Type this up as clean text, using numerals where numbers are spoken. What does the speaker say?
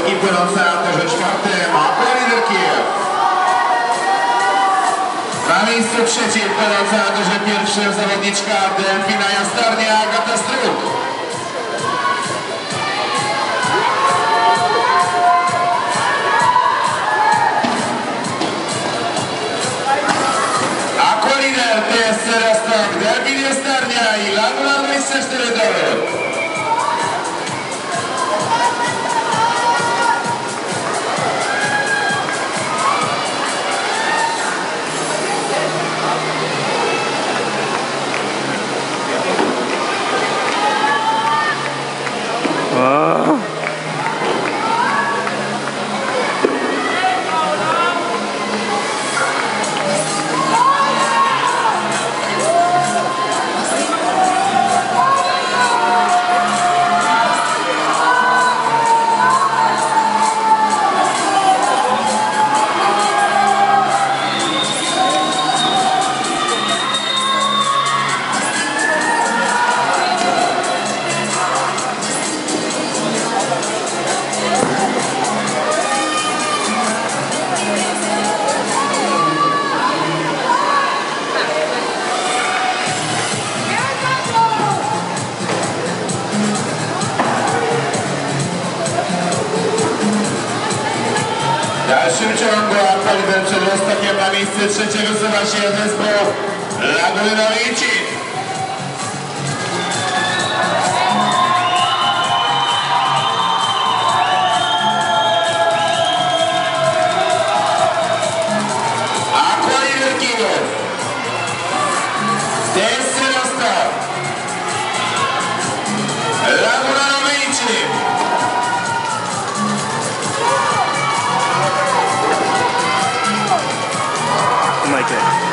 środki płynące na torze czwartym. Aqualider Kijew. Na miejscu trzecim płynąca na torze pierwszym zawodniczka Delfina Jastarnia Agata Struk. Aqualider TSC Rostock, Delfin Jastarnia i Laguna 24 dory. W dalszym ciągu Aqualider przed Rostockiem na miejsce trzecie wysuwa się zespół Laguna Licin. Aqualider Kijew, TSC Rostock, Laguna Licin. Like it.